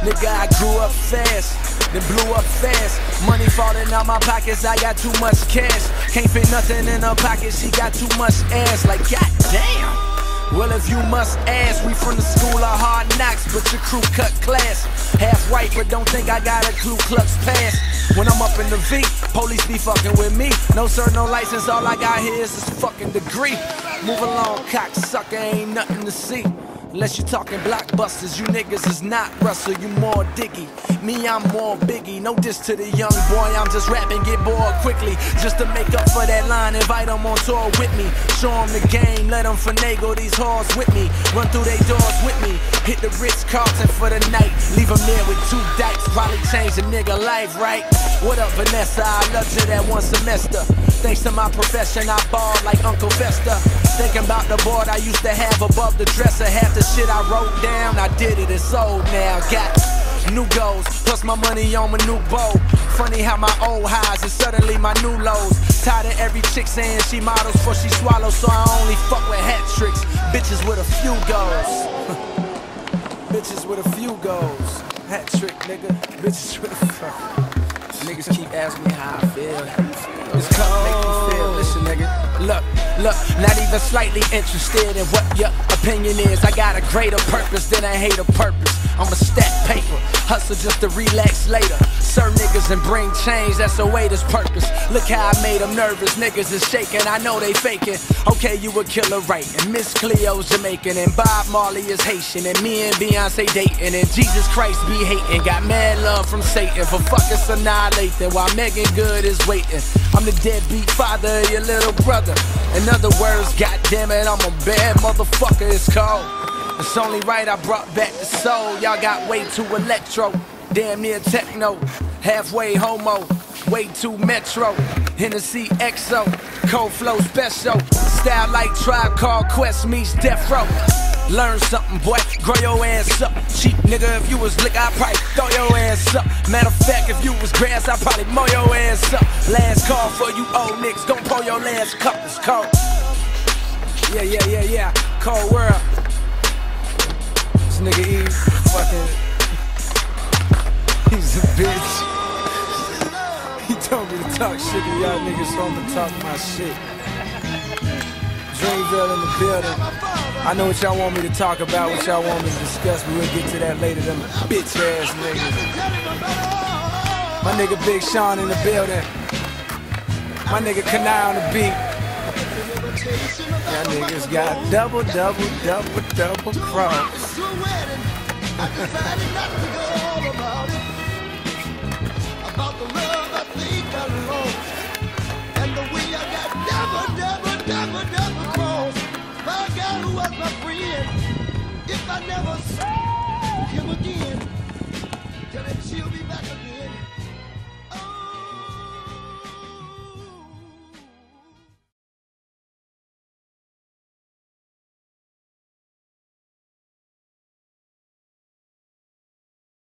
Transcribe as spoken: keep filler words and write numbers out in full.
Nigga, I grew up fast, then blew up fast. Money falling out my pockets, I got too much cash. Can't fit nothing in her pocket, she got too much ass. Like, goddamn. Well, if you must ask, we from the school of hard knocks, but your crew cut class. Half white, but don't think I got a Ku Klux pass. When I'm up in the V, police be fucking with me. No sir, no license, all I got here is this fucking degree. Move along, cocksucker, ain't nothing to see. Unless you talking blockbusters, you niggas is not Russell, you more Diggy. Me, I'm more Biggie, no diss to the young boy, I'm just rapping, get bored quickly. Just to make up for that line, invite them on tour with me. Show them the game, let them finagle these whores with me. Run through they doors with me, hit the Ritz-Carlton for the night. Leave them there with two dikes, probably change a nigga life, right? What up, Vanessa, I loved you that one semester. Thanks to my profession, I balled like Uncle Fester. Thinking about the board I used to have above the dresser. Half the shit I wrote down, I did it, it's old now. Got new goals, plus my money on my new bow. Funny how my old highs and suddenly my new lows. Tired of every chick saying she models before she swallows, so I only fuck with hat tricks. Bitches with a few goals. Bitches with a few goals. Hat trick, nigga. Bitches with a few. Niggas keep asking me how I feel. It's cold. Make me feel. Listen, nigga. Look, look, not even slightly interested in what your opinion is. I got a greater purpose than a hater purpose. I'ma stack paper, hustle just to relax later. Serve niggas and bring change, that's a waiter's purpose. Look how I made them nervous, niggas is shaking, I know they faking. Okay, you a killer, right, and Miss Cleo's Jamaican, and Bob Marley is Haitian, and me and Beyonce dating, and Jesus Christ be hating. Got mad love from Satan for fucking annihilating, while Megan Good is waiting. I'm the deadbeat father of your little brother. In other words, goddammit, I'm a bad motherfucker, it's cold. It's only right I brought back the soul. Y'all got way too electro, damn near techno. Halfway homo, way too metro. Hennessy X O, cold flow special. Style like Tribe Called Quest meets Death Row. Learn something, boy, grow your ass up. Cheap nigga, if you was lick, I'd probably throw your ass up. Matter of fact, if you was grass, I'd probably mow your ass up. Last call for you old niggas, don't pour your last cup, it's cold. Yeah, yeah, yeah, yeah, cold world. This nigga E, fucking, he's a bitch. He told me to talk shit to y'all niggas, so I'ma talk my shit. Dreamville in the building. I know what y'all want me to talk about, what y'all want me to discuss, but we'll get to that later, them bitch ass niggas. My nigga Big Sean in the building. My nigga Kanai on the beat. Y'all niggas got double, double, double, double cross. About the love I think I lost, and the way I got double, double, double, double cross. My God who was my friend, if I never saw